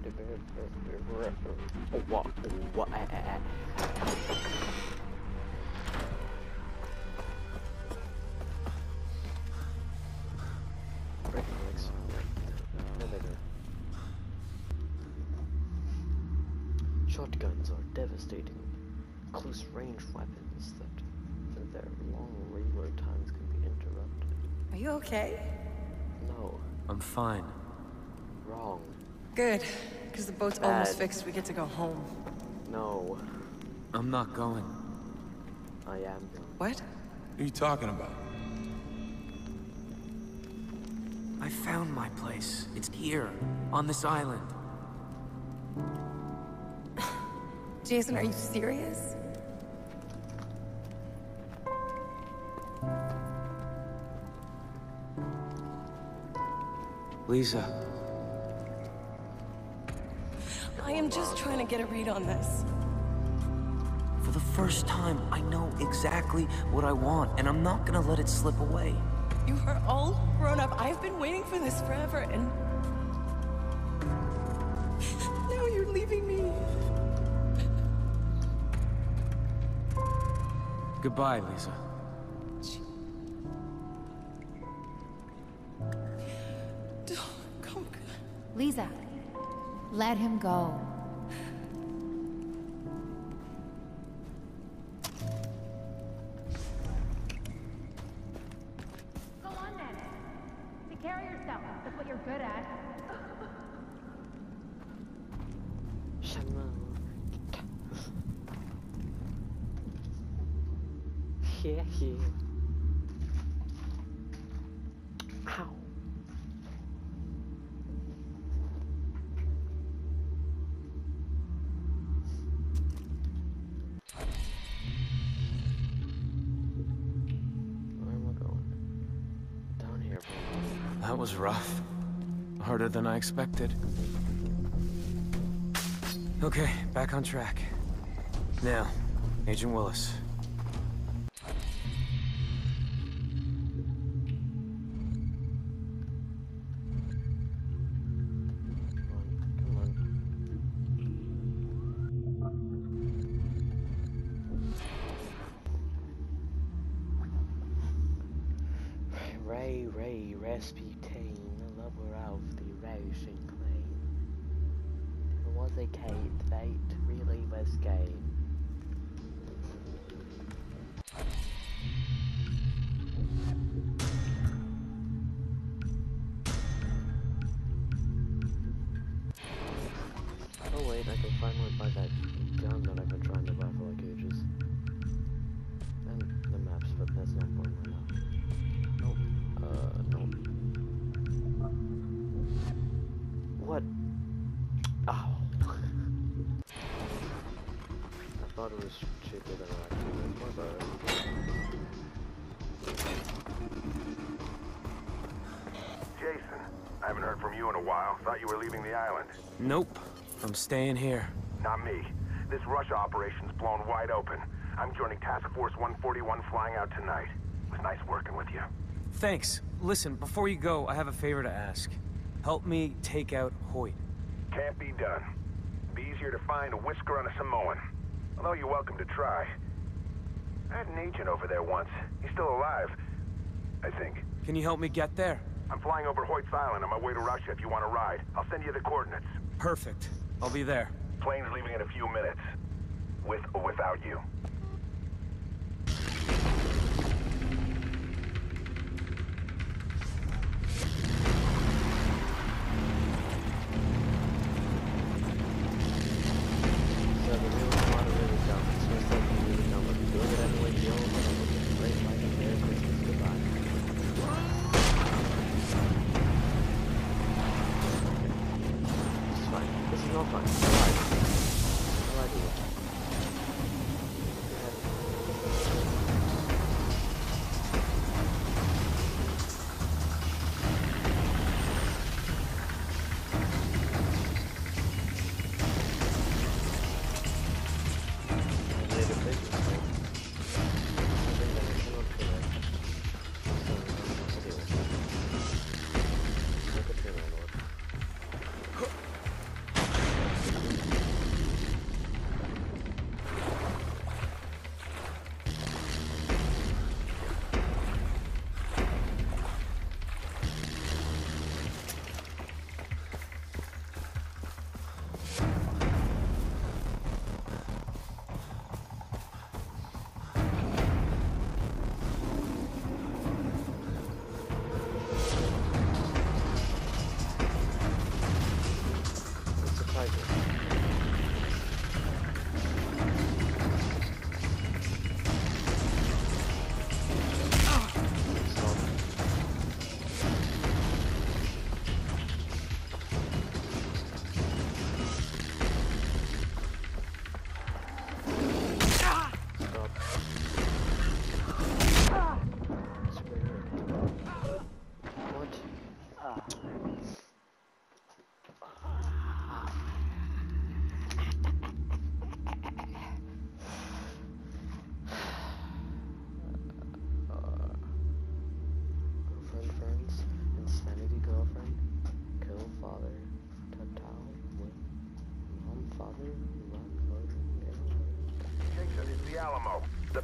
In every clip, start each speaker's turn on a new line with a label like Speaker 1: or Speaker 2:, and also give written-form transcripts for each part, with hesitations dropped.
Speaker 1: What? Breaknex. Elevator. Shotguns are devastating, close-range weapons that, for their long reload times, can be interrupted.
Speaker 2: Are you okay?
Speaker 1: No.
Speaker 3: I'm fine.
Speaker 1: Wrong.
Speaker 2: Good, because the boat's almost fixed. We get to go home.
Speaker 1: No.
Speaker 3: I'm not going.
Speaker 1: I am going.
Speaker 2: What?
Speaker 4: What are you talking about?
Speaker 3: I found my place. It's here, on this island.
Speaker 2: Jason, are you serious?
Speaker 3: Lisa.
Speaker 2: I am just trying to get a read on this.
Speaker 3: For the first time, I know exactly what I want, and I'm not gonna let it slip away.
Speaker 2: You are all grown up. I've been waiting for this forever, and... now you're leaving me.
Speaker 3: Goodbye, Lisa.
Speaker 2: Come.
Speaker 5: Lisa, let him go.
Speaker 6: Go on then. Take care of yourself. That's what you're good at.
Speaker 1: Yeah. Ow. Where am I going? Down here, bro.
Speaker 3: That was rough. Harder than I expected. Okay, back on track. Now, Agent Willis.
Speaker 1: Come on. Ray, Rasputin, the lover of the Roshan Queen. It was a Kate, fate really was game. Oh wait, I can finally buy that gun that I've been trying to buy for like ages. And the maps, but that's not important right now. Nope. Nope. What? Oh. I thought it was cheaper than it actually was. My bad.
Speaker 7: Jason, I haven't heard from you in a while. Thought you were leaving the island.
Speaker 3: Nope. I'm staying here.
Speaker 7: Not me. This Russia operation's blown wide open. I'm joining Task Force 141 flying out tonight. It was nice working with you.
Speaker 3: Thanks. Listen, before you go, I have a favor to ask. Help me take out Hoyt.
Speaker 7: Can't be done. Be easier to find a whisker on a Samoan. Although you're welcome to try. I had an agent over there once. He's still alive, I think.
Speaker 3: Can you help me get there?
Speaker 7: I'm flying over Hoyt's Island on my way to Russia if you want to ride. I'll send you the coordinates.
Speaker 3: Perfect. I'll be there.
Speaker 7: Plane's leaving in a few minutes. With or without you.
Speaker 1: So the real one really dumb. It's just like you really dumb. If you do it anyway, you don't want to look at great like a Merry Christmas goodbye. It's fine. This is not fun. No idea.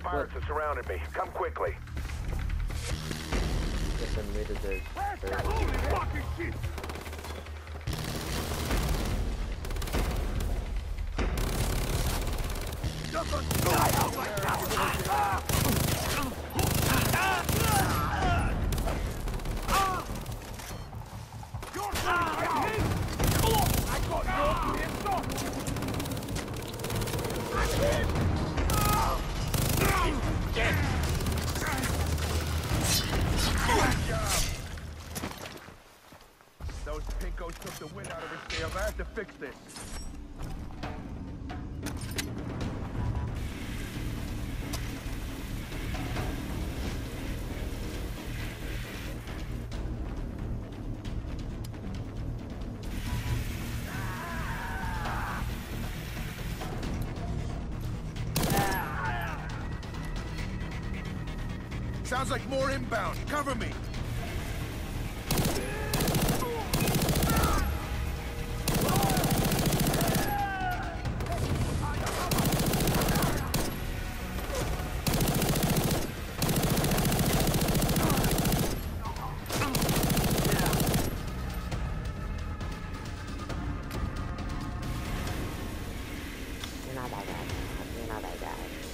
Speaker 7: pirates have surrounded me. Come quickly.
Speaker 1: Guess I made it there.
Speaker 7: Holy fucking shit! Those pinkos took the wind out of her sails. I have to fix this. Sounds like more inbound. Cover me.
Speaker 1: You're not that guy. You're not that guy.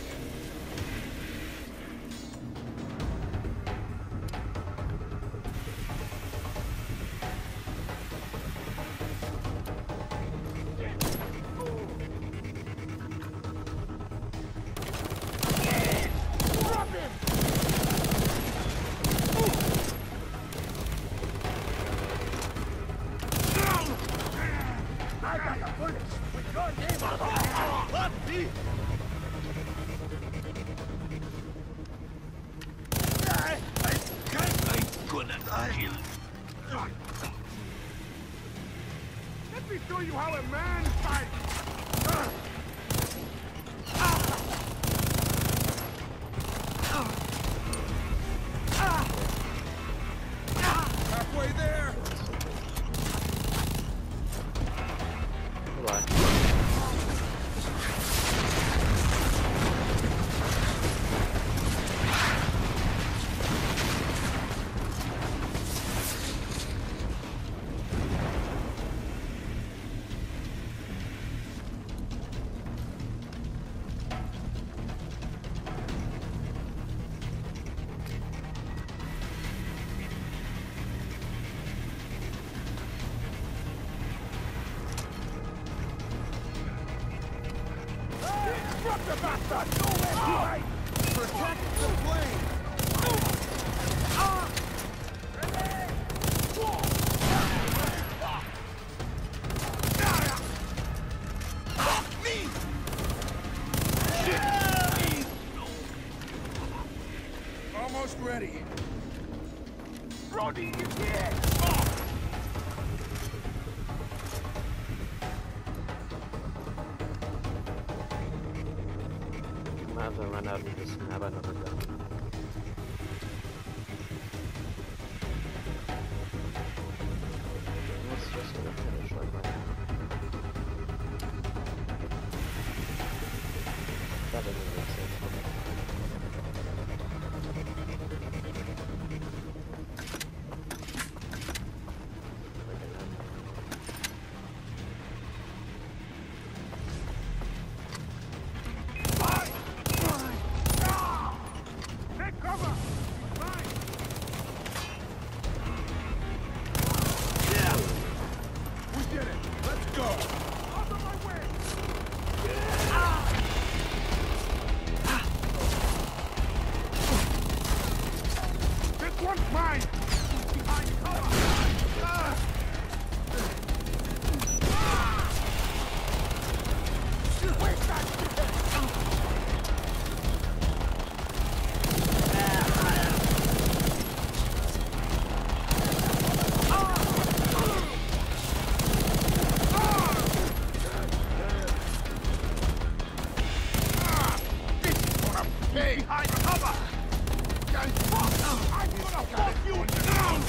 Speaker 7: Let me show you how a man fights. Halfway there.
Speaker 1: What?
Speaker 7: Drop the bastard! Nowhere to protect the plane! Me! Shit! Almost ready. Roddy, you here!
Speaker 1: I have to run out and just have another gun. It's just gonna finish like right now. That doesn't make sense.
Speaker 7: Take cover! Mine! We did it! Let's go! Out of my way! This one's mine! Behind cover! Where's that shit? Hey, I cover! I'm gonna fuck you down!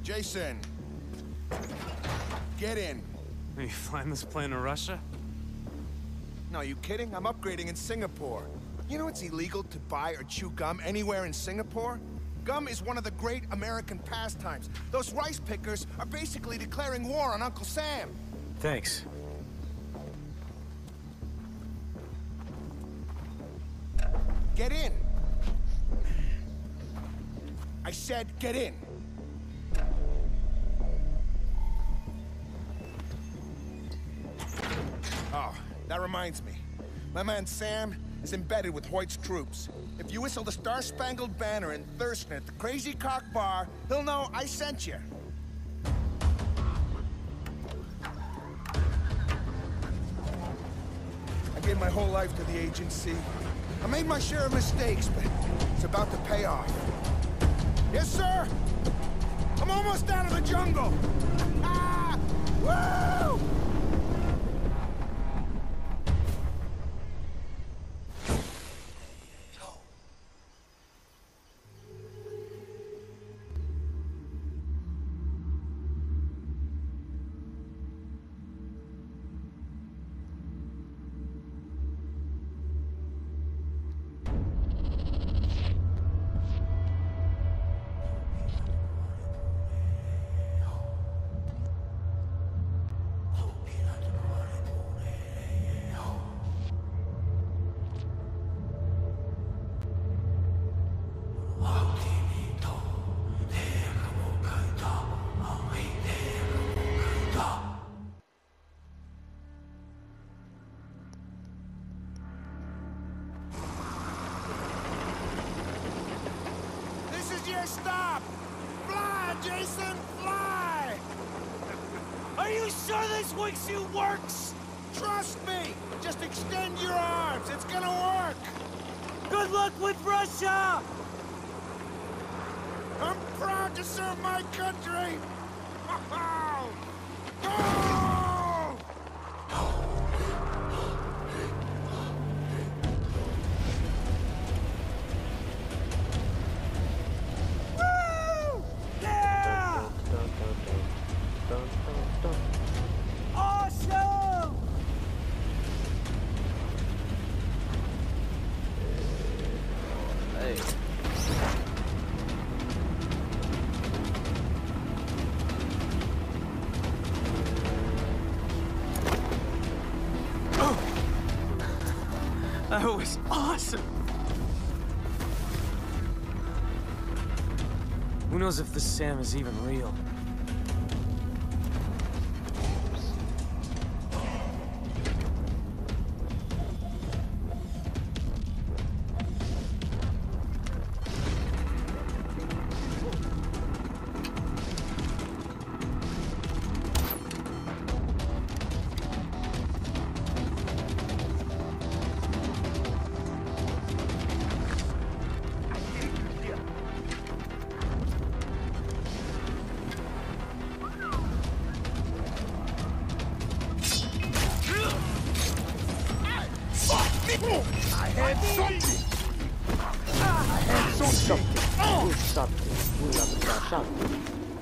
Speaker 4: Jason! Get in.
Speaker 8: Are you flying this plane to Russia?
Speaker 4: No, you kidding? I'm upgrading in Singapore. You know it's illegal to buy or chew gum anywhere in Singapore? Gum is one of the great American pastimes. Those rice pickers are basically declaring war on Uncle Sam.
Speaker 8: Thanks.
Speaker 4: Get in. I said get in. Oh, that reminds me. My man Sam is embedded with Hoyt's troops. If you whistle the Star-Spangled Banner in Thurston at the Crazy Cock Bar, he'll know I sent you. I gave my whole life to the agency. I made my share of mistakes, but it's about to pay off. Yes, sir! I'm almost out of the jungle! Ah! Woo! Stop! Fly, Jason, fly!
Speaker 8: Are you sure this wingsuit works?
Speaker 4: Trust me! Just extend your arms, it's gonna work!
Speaker 8: Good luck with Russia!
Speaker 4: I'm proud to serve my country! Go!
Speaker 8: That was awesome! Who knows if this Sam is even real?
Speaker 4: I had something! I had something!
Speaker 1: Something.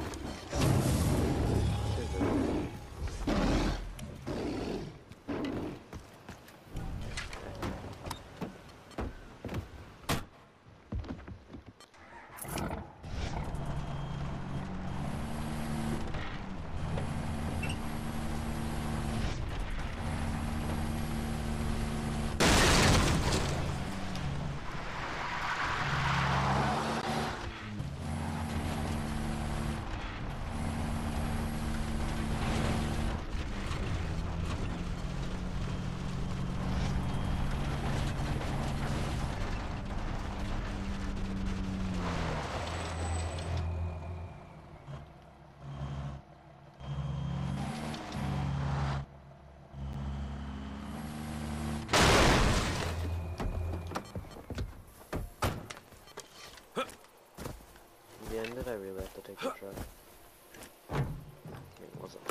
Speaker 1: In the end, did I really have to take the truck? I mean, it wasn't.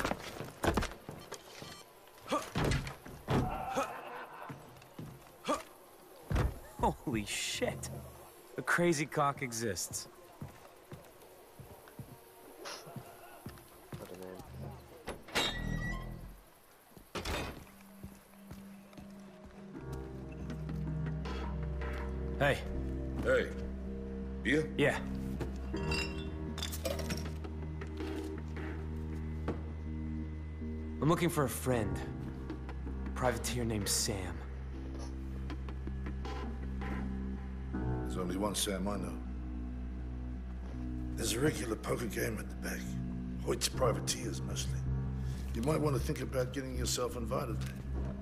Speaker 8: Holy shit! The Crazy Cock exists.
Speaker 3: I'm looking for a friend. Privateer named Sam.
Speaker 9: There's only one Sam I know. There's a regular poker game at the back. Hoyt's privateers, mostly. You might want to think about getting yourself invited there.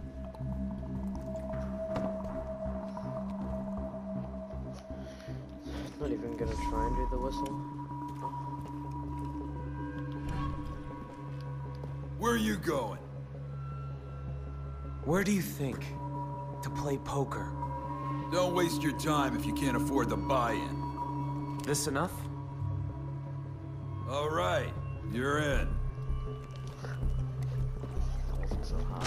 Speaker 1: Not even gonna try and do the whistle.
Speaker 8: Where are you going?
Speaker 3: Where do you think? To play poker.
Speaker 8: Don't waste your time if you can't afford the buy-in.
Speaker 3: This enough?
Speaker 8: All right, you're in.
Speaker 1: Wasn't so hot.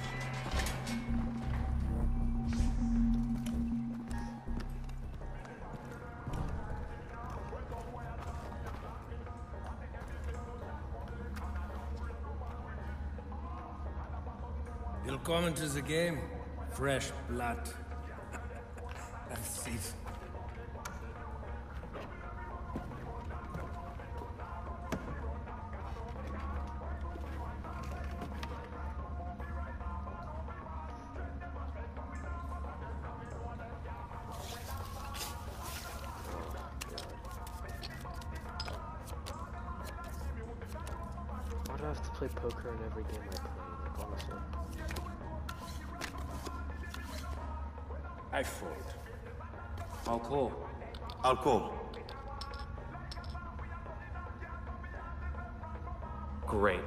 Speaker 10: Willkommen to the game. Fresh blood. Have a seat.
Speaker 1: Why do I have to play poker in every game I play? Like, honestly.
Speaker 10: I fold.
Speaker 3: I'll call.
Speaker 9: I'll call.
Speaker 3: Great.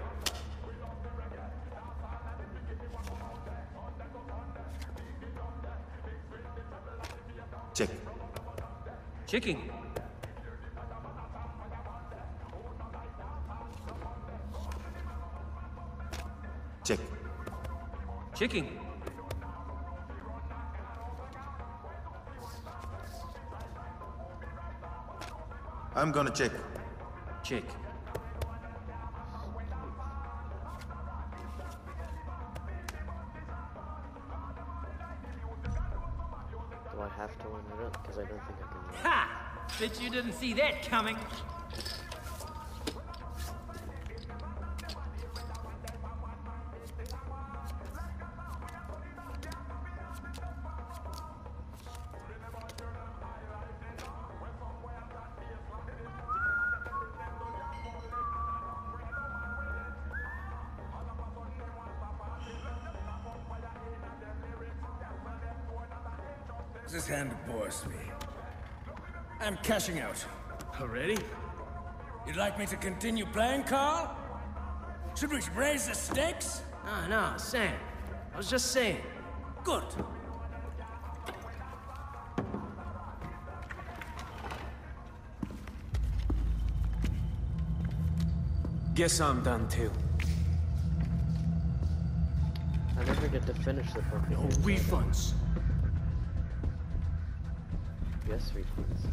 Speaker 9: Check.
Speaker 3: Checking.
Speaker 9: Check.
Speaker 3: Checking.
Speaker 9: I'm gonna check.
Speaker 3: Check.
Speaker 1: Do I have to line it up? Because I don't think I can.
Speaker 11: Ha! Bet you didn't see that coming.
Speaker 10: This hand bores me. I'm cashing out.
Speaker 11: Already?
Speaker 10: You'd like me to continue playing, Carl? Should we raise the stakes?
Speaker 11: No, Sam. I was just saying.
Speaker 10: Good.
Speaker 3: Guess I'm done too.
Speaker 1: I never get to finish the poker
Speaker 11: No
Speaker 1: games either.
Speaker 11: refunds.
Speaker 1: Yes, refunds.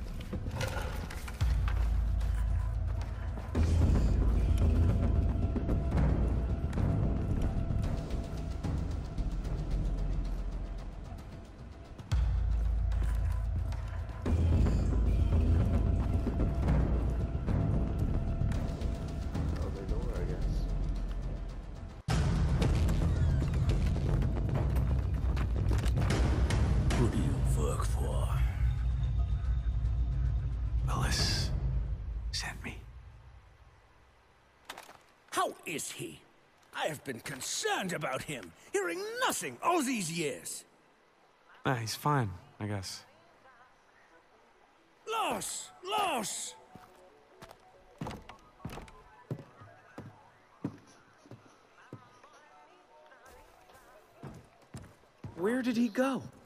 Speaker 1: Other door, I guess.
Speaker 10: Who do you work for?
Speaker 12: Willis sent me.
Speaker 10: How is he? I have been concerned about him, hearing nothing all these years.
Speaker 12: He's fine, I guess.
Speaker 10: Los!
Speaker 3: Where did he go?